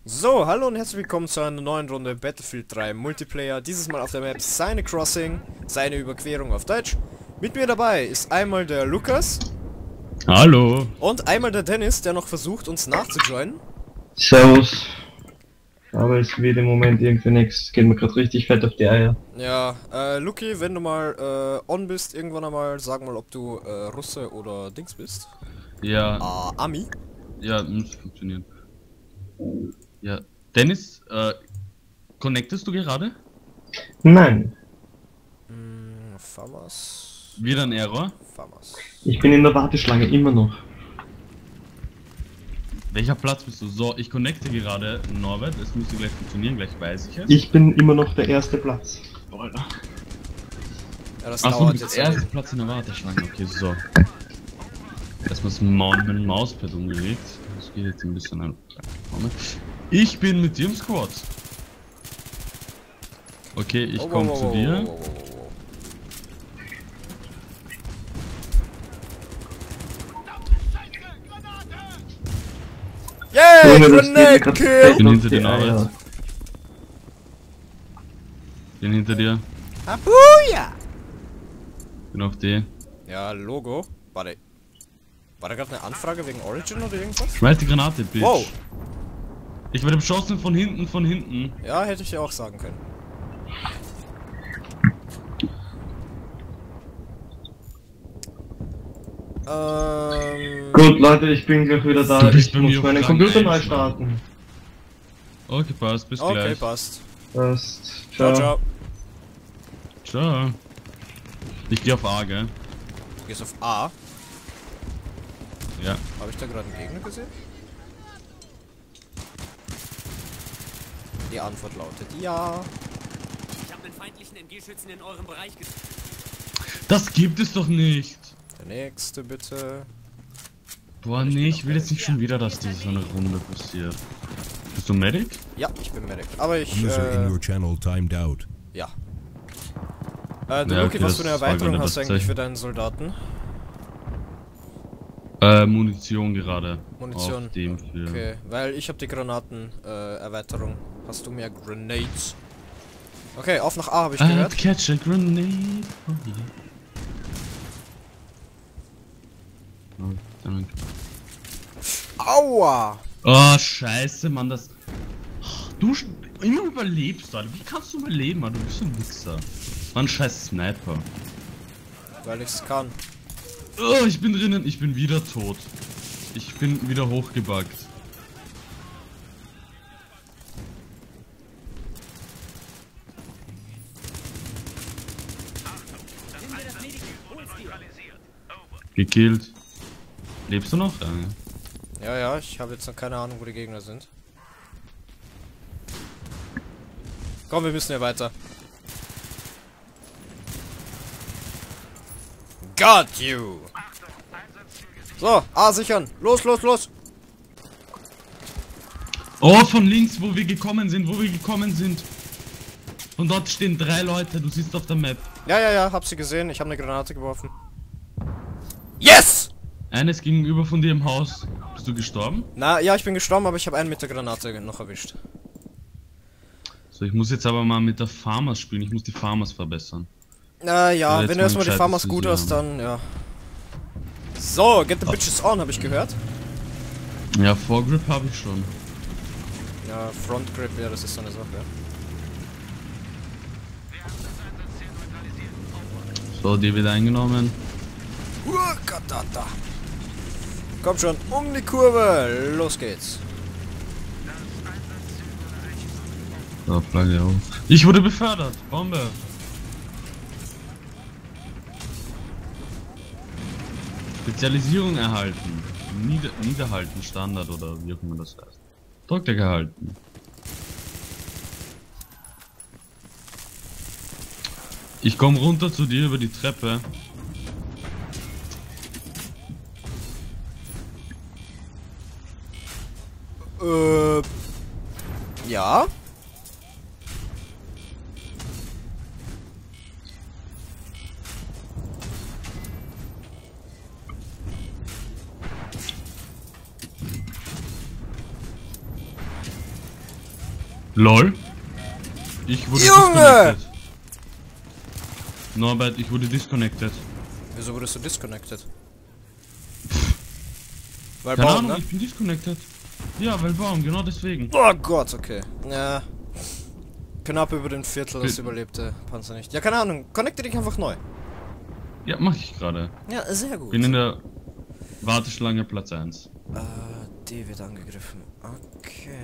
So, hallo und herzlich willkommen zu einer neuen Runde Battlefield 3 Multiplayer. Dieses Mal auf der Map Seine Crossing, seine Überquerung auf Deutsch. Mit mir dabei ist einmal der Lukas. Hallo. Und einmal der Dennis, der noch versucht, uns nachzujoinen. Servus. Aber es wird im Moment irgendwie nichts. Geht mir gerade richtig fett auf die Eier. Ja, Luki, wenn du mal on bist, irgendwann einmal, sag mal, ob du Russe oder Dings bist. Ja. Ami. Ja, muss funktionieren. Ja. Dennis, connectest du gerade? Nein. Famas. Wieder ein Error. Famas. Ich bin in der Warteschlange immer noch. Welcher Platz bist du? So, ich connecte gerade Norbert. Es müsste gleich funktionieren, gleich weiß ich es. Ich bin immer noch der erste Platz. Ja, das Achso, du dauert bist jetzt. erster Platz in der Warteschlange. Okay, so. Erstmal das mit dem Mauspad umgelegt. Das geht jetzt ein bisschen an. Ich bin mit dir im Squad. Okay, ich komme zu dir. Yeah, Junge, das Grenade geht mir Kill! grad Ich bin auf hinter die dir, Norbert. Eier. Bin hinter dir. Abuja! Bin auf D. Ja, Logo. Warte. War da gerade eine Anfrage wegen Origin oder irgendwas? Schmeiß die Granate, Bitch. Wow. Ich werde beschossen von hinten, von hinten. Ja, hätte ich ja auch sagen können. Gut, Leute, ich bin gleich wieder da. Du bist Ich bei muss mir auf meinen Rang Computer 1, neu Mann. starten. Okay, passt, bis Okay, gleich. passt. Passt. Ciao, Ciao. ciao. Ciao. Ich gehe auf A, gell? Du gehst auf A. Ja. Habe ich da gerade einen Gegner gesehen? Die Antwort lautet ja. Ich habe den feindlichen MG-Schützen in eurem Bereich getroffen. Das gibt es doch nicht. Der nächste bitte. Boah, nee, ich will jetzt nicht schon wieder, dass diese so eine Runde passiert. Bist du Medic? Ja, ich bin Medic. Aber ich, User in your channel timed out. ja. Du Ja, Luki, okay, was für eine das war Erweiterung gerade hast du das eigentlich Zeichen. für deinen Soldaten? Munition gerade. Munition. Auf dem für. Okay, weil ich habe die Granaten Erweiterung. Hast du mehr Grenades? Okay, auf nach A habe ich gehört. Catch a grenade. Oh, danke. Aua! Oh, scheiße, Mann, das. Du immer überlebst, Alter. Wie kannst du überleben, Alter? Du bist ein Wichser. Mann, scheiß Sniper. Weil ich's kann. Oh, ich bin drinnen. Ich bin wieder tot. Ich bin wieder hochgebuggt. Gekillt. Lebst du noch? Ja, ja, ich habe jetzt noch keine Ahnung, wo die Gegner sind. Komm, wir müssen hier weiter. Got you! So, A sichern! Los, los, los! Oh, von links, wo wir gekommen sind, Und dort stehen 3 Leute, du siehst auf der Map. Ja, ja, ja, hab sie gesehen. Ich habe eine Granate geworfen. Yes! Eines gegenüber von dir im Haus. Bist du gestorben? Na, ja, ich bin gestorben, aber ich habe einen mit der Granate noch erwischt. So, ich muss jetzt aber mal mit der Farmers spielen. Ich muss die Farmers verbessern. Ja, Ja, jetzt wenn du mal erstmal die gescheites Farmers gut Visier hast, haben. dann, ja. So, get the bitches on, habe ich gehört. Ja, Foregrip habe ich schon. Ja, Front Grip, ja, das ist so eine Sache. So, die wird eingenommen. Katata. Komm schon, um die Kurve. Los geht's. So, Flagge auf. Ich wurde befördert. Bombe. Spezialisierung erhalten. Niederhalten, Standard oder wie auch immer das heißt. Doktor gehalten. Ich komme runter zu dir über die Treppe. Ja? LOL. Ich wurde Junge! disconnected. Norbert, ich wurde disconnected. Wieso wurdest du disconnected? Weil Keine Baum, Ahnung, ne? ich bin disconnected. Ja, weil Baum, genau deswegen. Oh Gott, okay. Ja. Knapp über den Viertel, das überlebte Panzer nicht. Ja, keine Ahnung. Connecte dich einfach neu. Ja, mach ich gerade. Ja, sehr gut. Bin in der Warteschlange Platz 1. Die wird angegriffen. Okay.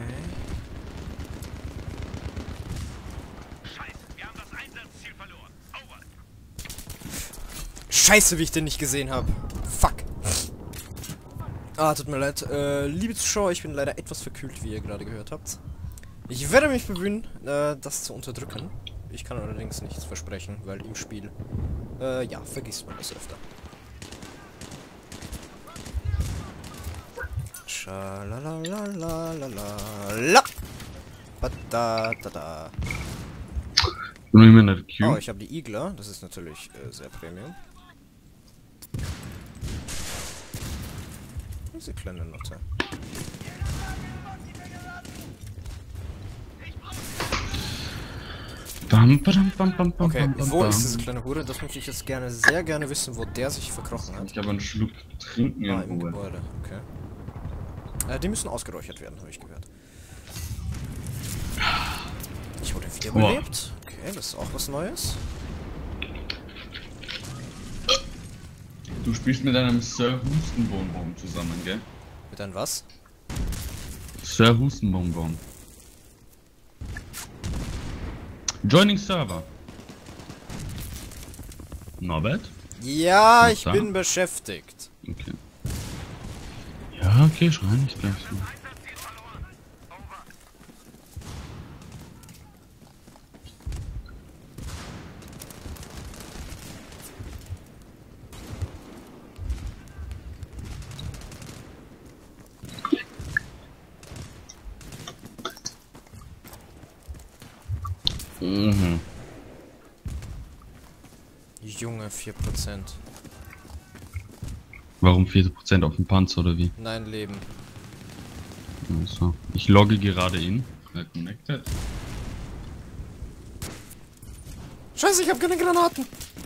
Scheiße, wie ich den nicht gesehen habe. Fuck. Tut mir leid. Liebe Zuschauer, ich bin leider etwas verkühlt, wie ihr gerade gehört habt. Ich werde mich bemühen, das zu unterdrücken. Ich kann allerdings nichts versprechen, weil im Spiel, ja, vergisst man das öfter. Schalalalalala. Badadada. Ich bin immer in der Queue. Oh, ich habe die Igler. Das ist natürlich sehr Premium. Diese kleine Nutte. Okay, wo ist diese kleine Hure? Das möchte ich jetzt sehr gerne wissen, wo der sich verkrochen hat. Ich habe einen Schluck trinken Ah, in im Ruhe. Gebäude, okay. Die müssen ausgeräuchert werden, habe ich gehört. Ich wurde wiederbelebt. Okay, das ist auch was Neues. Du spielst mit einem Sir Hustenbonbon zusammen, gell? Mit einem was? Sir Hustenbonbon. Joining Server. Norbert? Ja, Was ich da? bin beschäftigt. Okay. Ja, okay, schrei nicht gleich so. Mhm. Junge, 4%. Warum 4% auf dem Panzer oder wie? Nein, Leben. Also, ich logge gerade in. Connected. Scheiße, ich habe keine Granaten.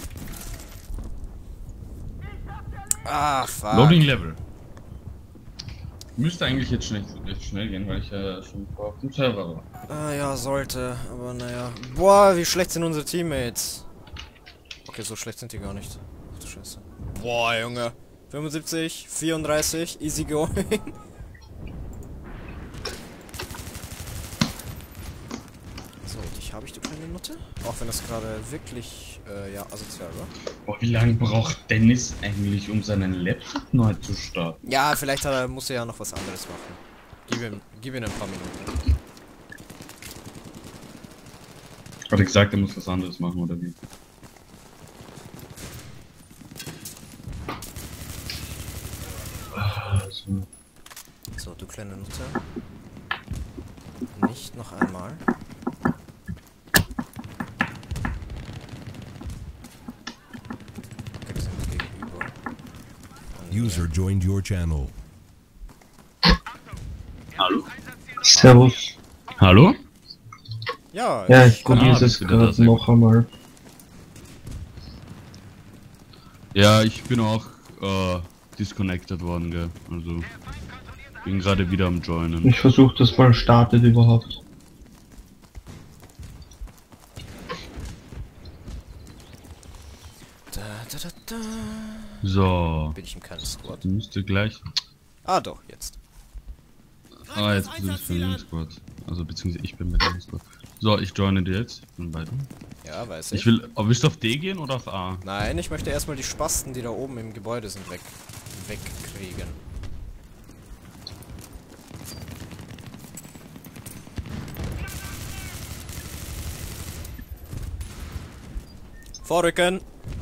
Ah, fuck. Loading Level. Müsste eigentlich jetzt schnell gehen, weil ich ja schon vor auf dem Server war. Ah, ja, sollte. Aber naja. Boah, wie schlecht sind unsere Teammates. Okay, so schlecht sind die gar nicht. Ach du Scheiße. Boah, Junge. 75, 34, easy going. So, dich habe ich, du kleine Nutte. Auch wenn das gerade wirklich, ja, asozial war. Boah, wie lange braucht Dennis eigentlich, um seinen Laptop neu zu starten? Ja, vielleicht muss er ja noch was anderes machen. Gib ihm ein paar Minuten. Hat er gesagt, er muss was anderes machen, oder wie? So, du kleine Nutte. Nicht noch einmal. Okay, wir sind gegenüber. User joined your channel. Hallo? Servus. Hallo? Ja, Ja, ich kann probiere es wieder da gerade sein. noch einmal. Ja, ich bin auch disconnected worden, gell? Also bin gerade wieder am Joinen. Ich versuche das mal startet überhaupt. Da. So, Bin ich im keinen Squad? müsste gleich. Ah, doch, jetzt. Ah, jetzt bist du das für den Squad. Also beziehungsweise ich bin mit dem Squad. So, ich joine dir jetzt. Von beiden. Ja, weiß ich. Ich will. Oh, willst du auf D gehen oder auf A? Nein, ich möchte erstmal die Spasten, die da oben im Gebäude sind, wegkriegen. Vorrücken!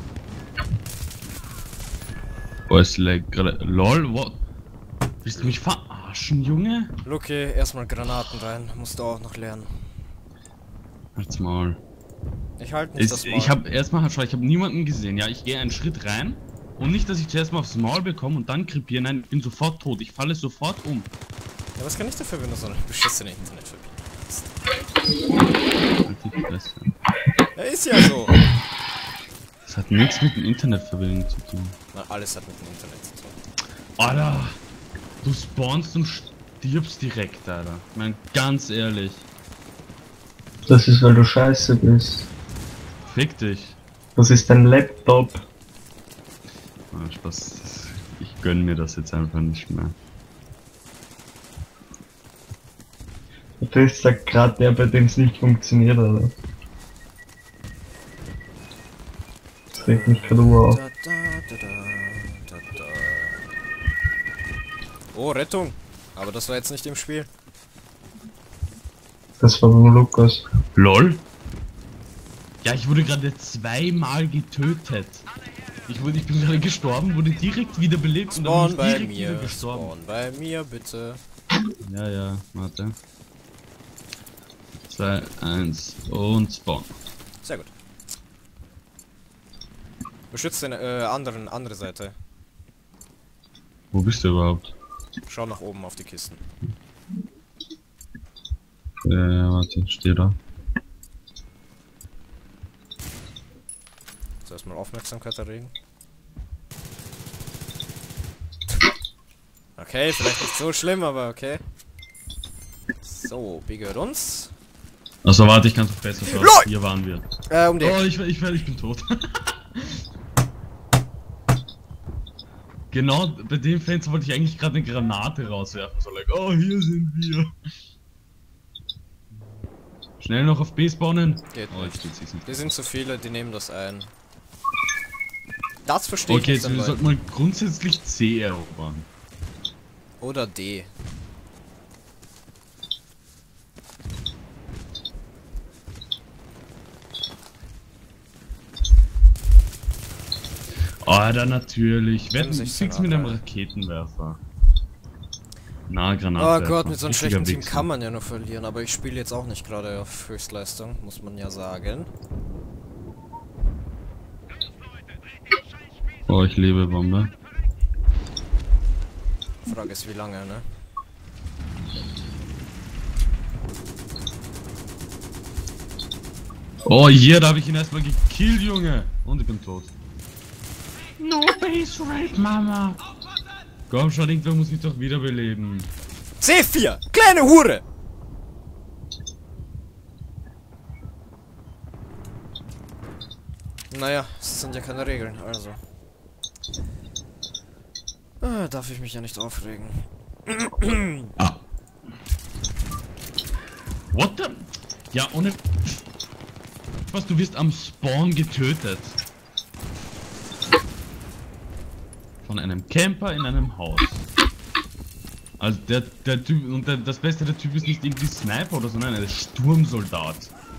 Oh, es lag gerade. LOL, what? Willst du mich verarschen, Junge? Luki, erstmal Granaten rein. Musst du auch noch lernen. Halt's mal. Ich halte nicht das Maul. Ich habe erstmal, schau, ich habe niemanden gesehen. Ja, ich gehe einen Schritt rein und nicht, dass ich zuerst mal aufs Maul bekomme und dann krepiere. Nein, ich bin sofort tot. Ich falle sofort um. Ja, was kann ich dafür, wenn du so eine beschissene Internetverbindung hast? Halt die Fresse. Ja, ist ja so. Das hat nichts mit dem Internetverbindung zu tun. Na, alles hat mit dem Internet zu tun. Alter! Du spawnst und stirbst direkt, Alter. Ich mein, ganz ehrlich. Das ist, weil du scheiße bist. Fick dich. Das ist dein Laptop. Ah, Spaß. Ich gönn mir das jetzt einfach nicht mehr. Du bist ja gerade der, bei dem es nicht funktioniert, oder? Das regt mich gerade auf. Da, da, da, da, da, da. Oh, Rettung! Aber das war jetzt nicht im Spiel. Das war nur Lukas. LOL? Ja, ich wurde gerade zweimal getötet. Ich bin gerade gestorben, wurde direkt wieder belebt und dann Spawn bin ich bei direkt wieder mir. gestorben. Spawn bei mir, bitte. Ja, ja, warte. 2, 1 und Spawn. Sehr gut. Beschützt den andere Seite. Wo bist du überhaupt? Schau nach oben auf die Kisten. Warte, steh da. So, erstmal Aufmerksamkeit erregen. Okay, vielleicht nicht so schlimm, aber okay. So, B gehört uns. Achso, warte, ich kann es besser schauen. LOL! Hier waren wir. Um die Oh, Ecke. ich bin tot. Genau, bei dem Fenster wollte ich eigentlich gerade eine Granate rauswerfen. So, like, oh, hier sind wir. Schnell noch auf B spawnen. Geht Oh, nicht. jetzt steht sie nicht. Die sind zu viele, die nehmen das ein. Das verstehe ich Okay, nicht. jetzt an Leuten. sollte man grundsätzlich C erobern. Oder D. Oh, dann natürlich. Wetten, M16 fix mit einem A3. Raketenwerfer. Na, Granate. Oh Gott, mit so einem Richtiger schlechten Team Wichser. kann man ja nur verlieren, aber ich spiele jetzt auch nicht gerade auf Höchstleistung, muss man ja sagen. Oh, ich lebe Bombe. Frage ist, wie lange, ne? Oh, hier, da habe ich ihn erstmal gekillt, Junge. Und ich bin tot. No base rape, Mama. Komm schon, irgendwer muss mich doch wiederbeleben. C4! Kleine Hure! Naja, es sind ja keine Regeln, also. Darf ich mich ja nicht aufregen. Ah. What the? Ja, ohne... Was, du wirst am Spawn getötet. Von einem Camper in einem Haus. Also der Typ, und das Beste, der Typ ist nicht irgendwie Sniper oder so, nein, er ist Sturmsoldat.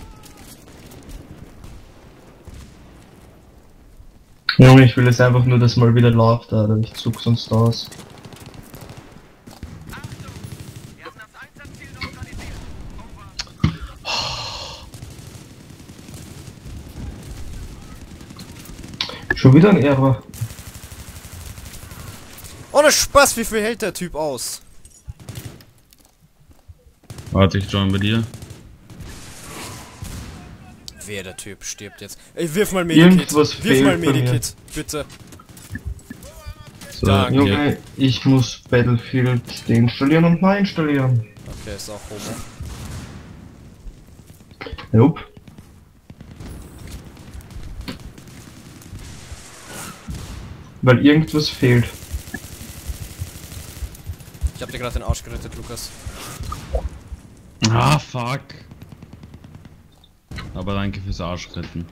Junge, ich will jetzt einfach nur, dass mal wieder läuft, Alter. Ich zuck sonst aus. Schon wieder ein Error. Ohne Spaß, wie viel hält der Typ aus? Warte, ich join bei dir. Wer der Typ stirbt jetzt? Ey, wirf mal Medikit. Irgendwas Wirf mal fehlt bei mir. Medikit, bitte. So, Danke. Junge, ich muss Battlefield deinstallieren und neu installieren. Okay, ist auch Homo. Nope. Weil irgendwas fehlt. Ich hab dir gerade den Arsch gerettet, Lukas. Ah, fuck. Aber danke fürs Arschretten.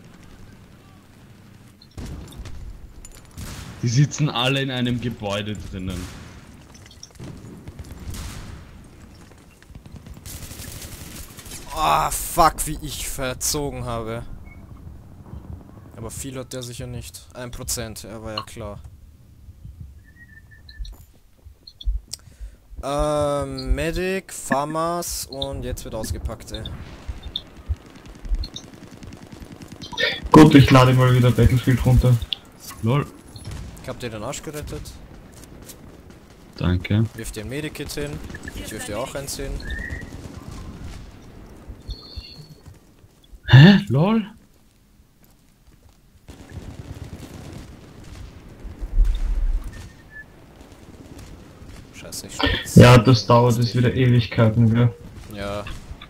Die sitzen alle in einem Gebäude drinnen. Ah, fuck, wie ich verzogen habe. Aber viel hat der sicher nicht. 1%, ja, war ja klar. Medic, Farmers und jetzt wird ausgepackt, ey. Gut, ich lade mal wieder Battlefield runter. Lol. Ich hab dir den Arsch gerettet. Danke. Wirf dir ein Medikit hin. Ich wirf dir auch eins hin. Lol. Scheiße, ich stürz. Ja, das dauert jetzt wieder Ewigkeiten, gell? Ja.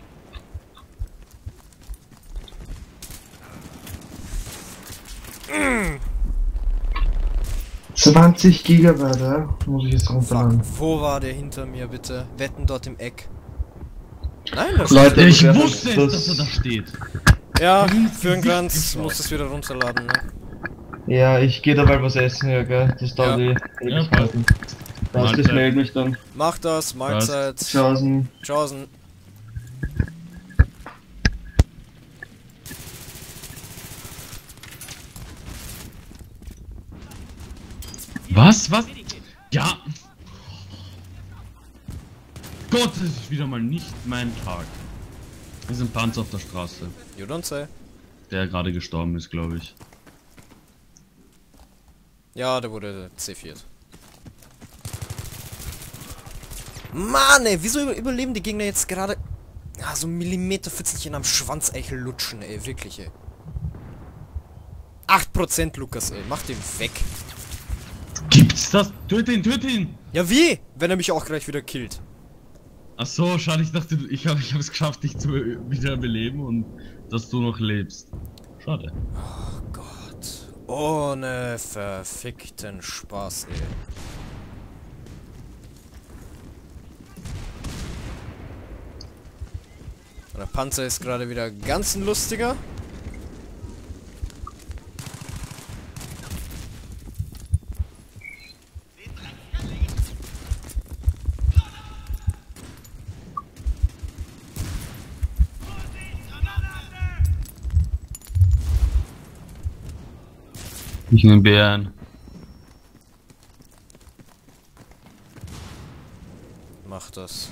20 Gigabyte, ja? Muss ich jetzt Fuck, runterladen. wo war der hinter mir, bitte? Wetten dort im Eck. Nein, das Leute, Ich das- wusste es, dass er da steht. Ja, ins für ein Gesicht Glanz geflogen. muss es wieder runterladen, ne? Ja, ich gehe dabei was essen, ja, gell? Das dauert Ja. Ewigkeiten. Das Mahlzeit. melde mich dann. Mach das, Mahlzeit. Tschaußen. Tschaußen. Was? Was? Ja. Gott, das ist wieder mal nicht mein Tag. Wir sind Panzer auf der Straße. You don't say. Der gerade gestorben ist, glaube ich. Ja, der wurde C4. Mann, ey, wieso überleben die Gegner jetzt gerade... Ah, so Millimeterfitzelchen am Schwanzeichel lutschen, ey, wirklich, ey. 8% Lukas, ey, mach den weg. Gibt's das? Töte ihn, töte ihn! Ja, wie? Wenn er mich auch gleich wieder killt. Ach so, schade, ich dachte, ich habe es geschafft, dich zu wiederbeleben und dass du noch lebst. Schade. Oh Gott. Ohne verfickten Spaß, ey. Der Panzer ist gerade wieder ganz ein lustiger. Ich nehme Bären. Mach das.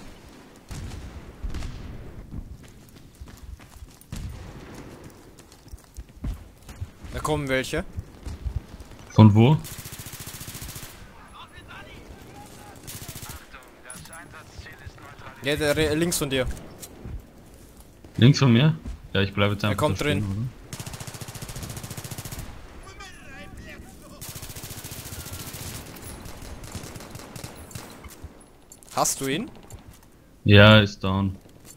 Da kommen welche. Von wo? Ja, links von dir. Links von mir? Ja, ich bleibe jetzt einfach kommt da stehen, drin. oder? Hast du ihn? Ja, ist down.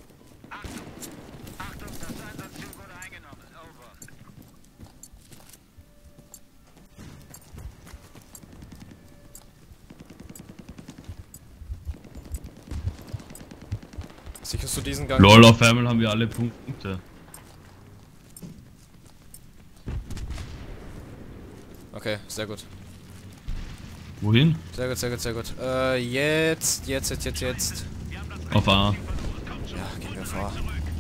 Sicherst du diesen Gang? Lol, auf einmal haben wir alle Punkte. Okay, sehr gut. Wohin? Sehr gut, sehr gut, sehr gut. Jetzt. Auf A. Ja, gehen wir vor.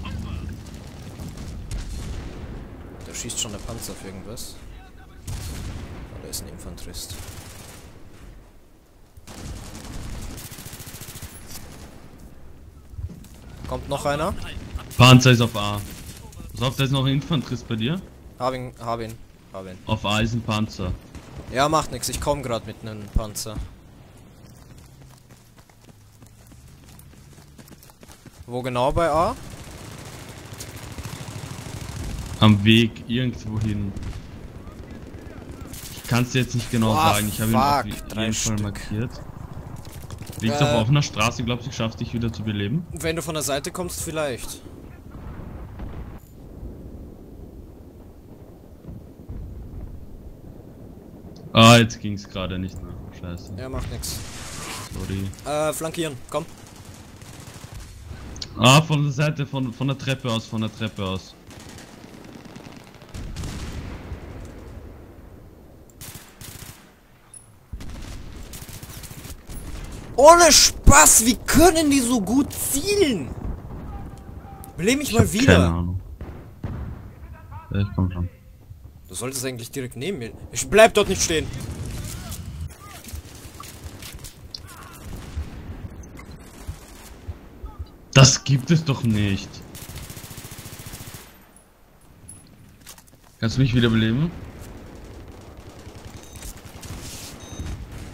Da schießt schon der Panzer auf irgendwas. Oder ist ein Infanterist. Kommt noch einer? Panzer ist auf A. Pass auf, da ist noch ein Infanterist bei dir. Hab ihn. Auf A ist ein Panzer. Ja, macht nix. Ich komme gerade mit einem Panzer. Wo genau bei A? Am Weg irgendwo hin. Ich kann es jetzt nicht genau Boah, sagen. Ich habe ihn fuck, auf 3 jeden Fall Stück. markiert. Liegt auf offener Straße. Glaubst du, ich schaff dich wieder zu beleben? Wenn du von der Seite kommst, vielleicht. Ah, jetzt ging es gerade nicht mehr. Scheiße. Ja, macht nix. Sorry. Flankieren, komm. Ah, von der Seite, von der Treppe aus, Ohne Spaß, wie können die so gut zielen? Beleb mich mal Keine wieder. Ahnung. Ja, ich komm schon. Du solltest eigentlich direkt neben mir. Ich bleib dort nicht stehen. Das gibt es doch nicht. Kannst du mich wiederbeleben?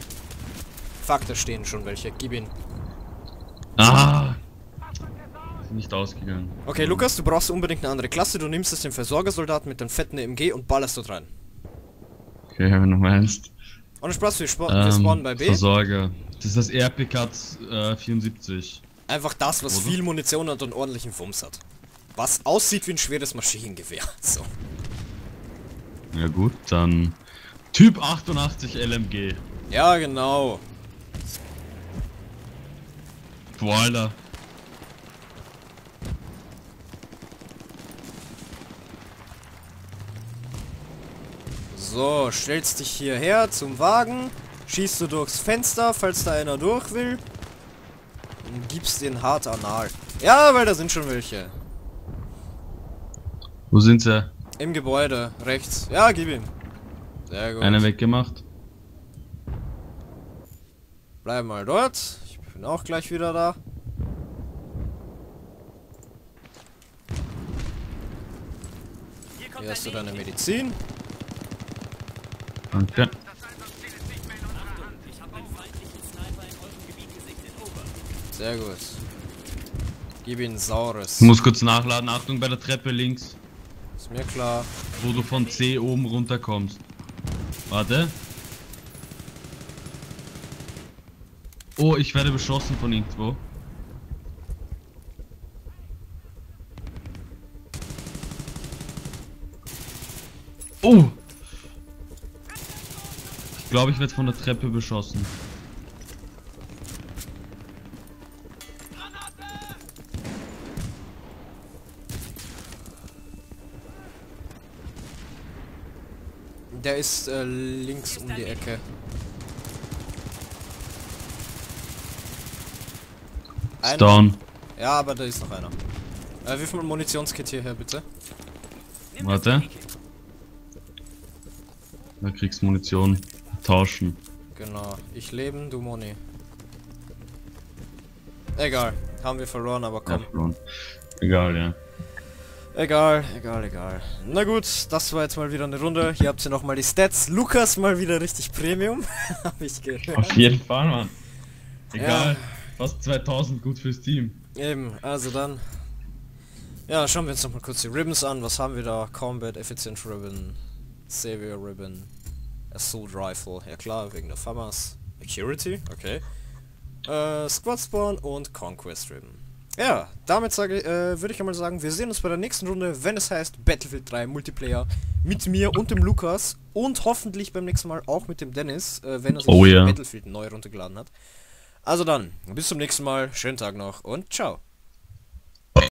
Fuck, da stehen schon welche. Gib ihn. Ah! nicht ausgegangen. Okay, Lukas, du brauchst unbedingt eine andere Klasse. Du nimmst jetzt den Versorgersoldaten mit dem fetten MG und ballerst dort rein. Okay, wenn du meinst. Und Spaß, wir spawnen bei B. Versorger. Das ist das RPK 74. Einfach das, was Oder? viel Munition hat und ordentlichen Wumms hat. Was aussieht wie ein schweres Maschinengewehr. So. Ja gut, dann Typ 88 LMG. Ja, genau. Boah, Alter. So, stellst dich hierher zum Wagen, schießt du durchs Fenster, falls da einer durch will. Und gibst den hart anal. Ja, weil da sind schon welche. Wo sind sie? Im Gebäude, rechts. Ja, gib ihm. Sehr gut. Einer weggemacht. Bleib mal dort. Ich bin auch gleich wieder da. Hier hast du deine Medizin. Danke. Ich habe einen feindlichen Sniper in eurem Gebiet gesegnet. Over. Sehr gut. Gib ihm Saures. Ich muss kurz nachladen. Achtung bei der Treppe links. Ist mir klar. Wo du von C oben runterkommst. Warte. Oh, ich werde beschossen von irgendwo. Oh! Ich glaube, ich werde von der Treppe beschossen. Der ist links um die Ecke. Ist down. Ja, aber da ist noch einer. Wie viel Munitionskit hierher, bitte? Warte. Da kriegst du Munition. Tauschen. Genau. Ich leben, du Moni. Egal. Haben wir verloren, aber komm. Ja, verloren. Egal, ja. Egal, egal, egal. Na gut, das war jetzt mal wieder eine Runde. Hier habt ihr nochmal die Stats. Lukas mal wieder richtig Premium. Hab ich gehört. Auf jeden Fall, Mann. Egal. Ja. Fast 2000 gut fürs Team. Eben, also dann. Ja, schauen wir uns nochmal kurz die Ribbons an. Was haben wir da? Combat, Efficient Ribbon, Savior Ribbon, Assault Rifle. Ja klar, wegen der FAMAS. Security, okay. Squad Spawn und Conquest Ribbon. Ja, damit würde ich einmal sagen, wir sehen uns bei der nächsten Runde, wenn es heißt Battlefield 3 Multiplayer mit mir und dem Lukas und hoffentlich beim nächsten Mal auch mit dem Dennis, wenn er sich Battlefield neu runtergeladen hat. Also dann, bis zum nächsten Mal, schönen Tag noch und ciao.